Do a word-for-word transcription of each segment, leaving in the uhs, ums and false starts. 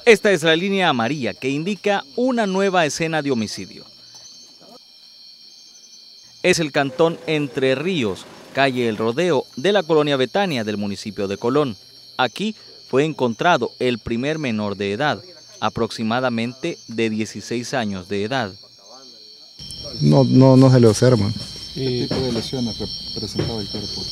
Esta es la línea amarilla que indica una nueva escena de homicidio. Es el cantón Entre Ríos, calle El Rodeo, de la colonia Betania del municipio de Colón. Aquí fue encontrado el primer menor de edad, aproximadamente de dieciséis años de edad. No, no, no se le observan. ¿Qué tipo de lesiones presentaba el cuerpo?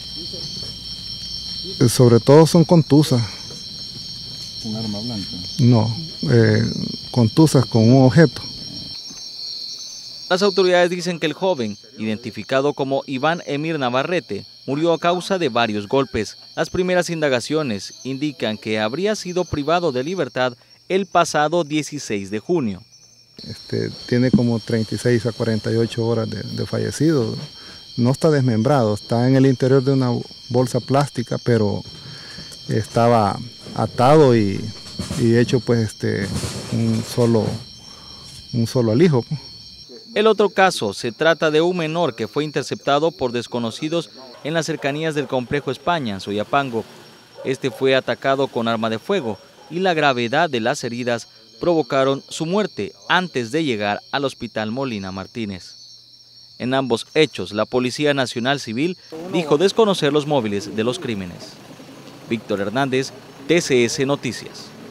Sobre todo son contusas. ¿Un arma blanca? No, eh, contusas con un objeto. Las autoridades dicen que el joven, identificado como Iván Emir Navarrete, murió a causa de varios golpes. Las primeras indagaciones indican que habría sido privado de libertad el pasado dieciséis de junio. Este, tiene como treinta y seis a cuarenta y ocho horas de, de fallecido. No está desmembrado, está en el interior de una bolsa plástica, pero estaba atado y, y hecho pues este, un solo, un solo alijo. El otro caso se trata de un menor que fue interceptado por desconocidos en las cercanías del complejo España, en Soyapango. Este fue atacado con arma de fuego y la gravedad de las heridas provocaron su muerte antes de llegar al hospital Molina Martínez. En ambos hechos, la Policía Nacional Civil dijo desconocer los móviles de los crímenes. Víctor Hernández, T C S Noticias.